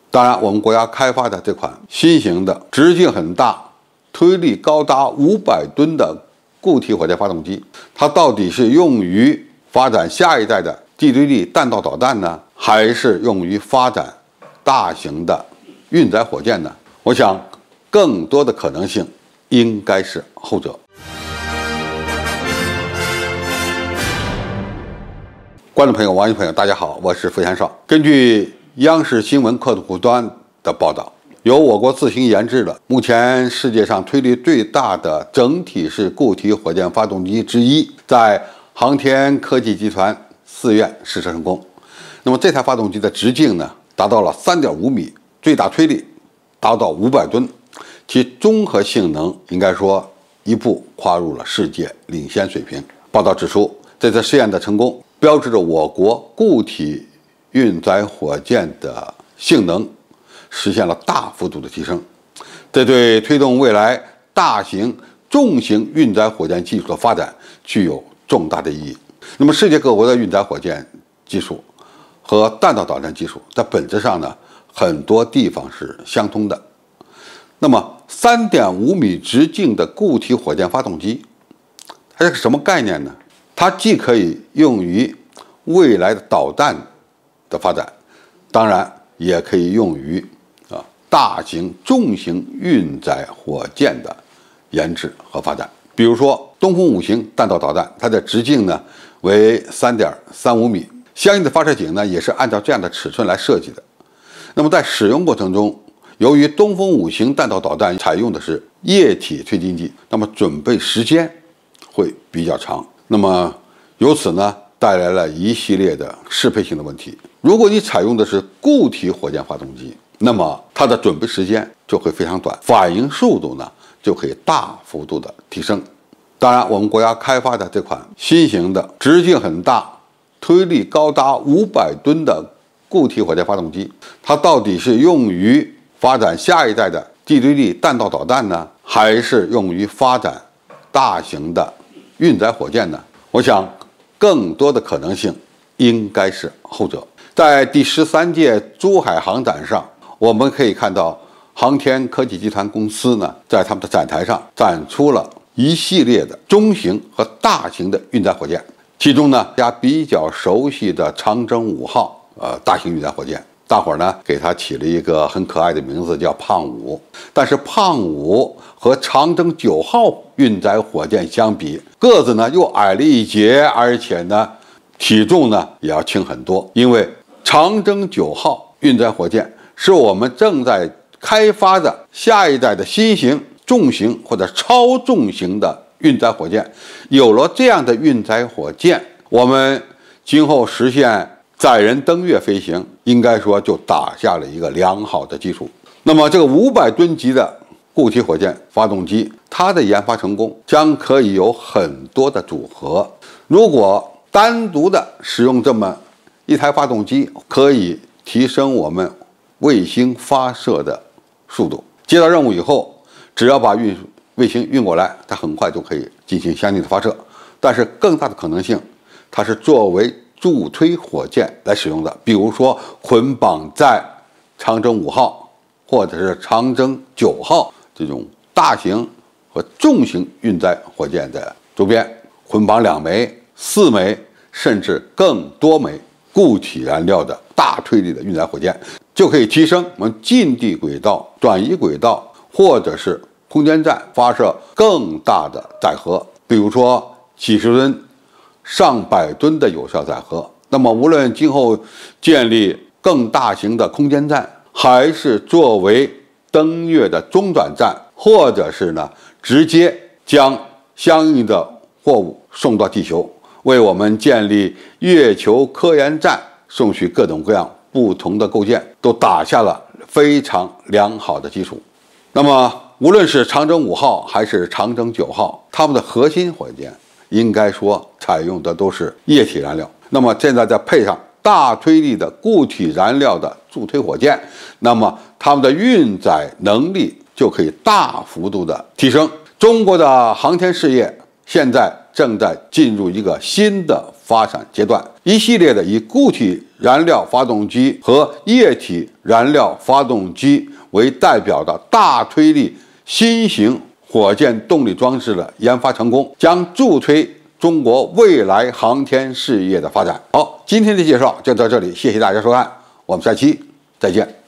当然，我们国家开发的这款新型的直径很大、推力高达500吨的固体火箭发动机，它到底是用于发展下一代的地对地弹道导弹呢，还是用于发展大型的运载火箭呢？我想，更多的可能性应该是后者。观众朋友、网友朋友，大家好，我是付贤少。根据央视新闻客户端的报道，由我国自行研制的目前世界上推力最大的整体式固体火箭发动机之一，在航天科技集团4院试射成功。那么这台发动机的直径呢，达到了3.5米，最大推力达到500吨，其综合性能应该说一步跨入了世界领先水平。报道指出，这次试验的成功，标志着我国固体运载火箭的性能实现了大幅度的提升，这对推动未来大型重型运载火箭技术的发展具有重大的意义。那么，世界各国的运载火箭技术和弹道导弹技术在本质上呢，很多地方是相通的。那么，3.5米直径的固体火箭发动机，它是个什么概念呢？它既可以用于未来的导弹的发展，当然也可以用于大型重型运载火箭的研制和发展。比如说东风5型弹道导弹，它的直径呢为3.35米，相应的发射井呢也是按照这样的尺寸来设计的。那么在使用过程中，由于东风5型弹道导弹采用的是液体推进剂，那么准备时间会比较长，那么由此呢带来了一系列的适配性的问题。如果你采用的是固体火箭发动机，那么它的准备时间就会非常短，反应速度呢就可以大幅度的提升。当然，我们国家开发的这款新型的直径很大、推力高达500吨的固体火箭发动机，它到底是用于发展下一代的地对地弹道导弹呢，还是用于发展大型的运载火箭呢？我想，更多的可能性应该是后者。在第13届珠海航展上，我们可以看到航天科技集团公司呢，在他们的展台上展出了一系列的中型和大型的运载火箭，其中呢，大家比较熟悉的长征5号大型运载火箭，大伙儿呢给它起了一个很可爱的名字，叫胖5。但是胖5和长征9号运载火箭相比，个子呢又矮了一截，而且呢体重呢也要轻很多。因为长征9号运载火箭是我们正在开发的下一代的新型重型或者超重型的运载火箭。有了这样的运载火箭，我们今后实现载人登月飞行，应该说就打下了一个良好的基础。那么这个500吨级的固体火箭发动机，它的研发成功将可以有很多的组合。如果单独的使用这么一台发动机，可以提升我们卫星发射的速度。接到任务以后，只要把卫星运过来，它很快就可以进行相应的发射。但是更大的可能性，它是作为助推火箭来使用的，比如说捆绑在长征5号或者是长征9号这种大型和重型运载火箭的周边，捆绑2枚、4枚甚至更多枚固体燃料的大推力的运载火箭，就可以提升我们近地轨道、转移轨道或者是空间站发射更大的载荷，比如说几十吨、上百吨的有效载荷。那么无论今后建立更大型的空间站，还是作为登月的中转站，或者是呢直接将相应的货物送到地球，为我们建立月球科研站送去各种各样不同的构件，都打下了非常良好的基础。那么无论是长征5号还是长征9号，它们的核心火箭应该说采用的都是液体燃料。那么现在再配上大推力的固体燃料的助推火箭，那么它们的运载能力就可以大幅度的提升。中国的航天事业现在正在进入一个新的发展阶段，一系列的以固体燃料发动机和液体燃料发动机为代表的大推力新型火箭动力装置的研发成功，将助推中国未来航天事业的发展。好，今天的介绍就到这里，谢谢大家收看，我们下期再见。